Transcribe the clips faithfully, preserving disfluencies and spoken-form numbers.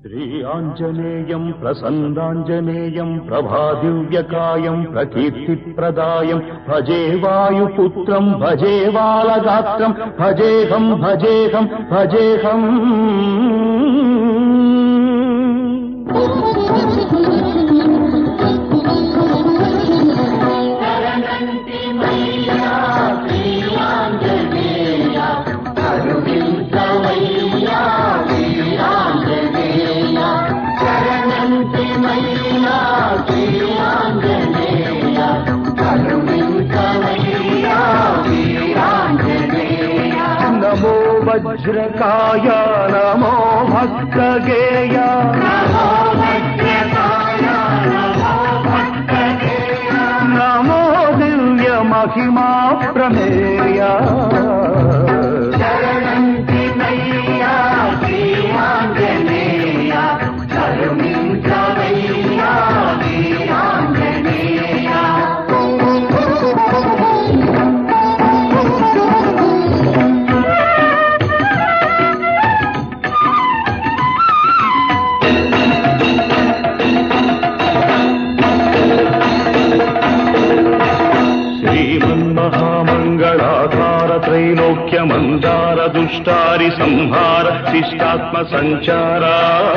శ్రీ ఆంజనేయం ప్రసన్నాంజనేయం ప్రభాదివ్యకాయం ప్రకీర్తిప్రదాయం భజే వాయుపుత్రం భజే బాలగాత్రం భజేహం భజేహం భజేహం. నమో వజ్రకాయ నమో భక్తగేయ నమో దివ్య మహిమా ప్రమేయ. त्रैलोक्यमन्दार दुष्टारि संहार शिष्टात्म संचारा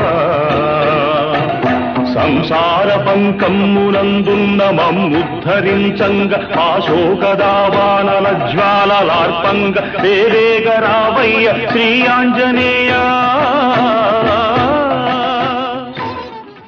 संसार पंकम्मुనందున్న మమ్ముద్ధరించంగ ఆశోకదావానల జ్వాలలార్పంగ వేవేగరావయ్య శ్రీ ఆంజనేయ.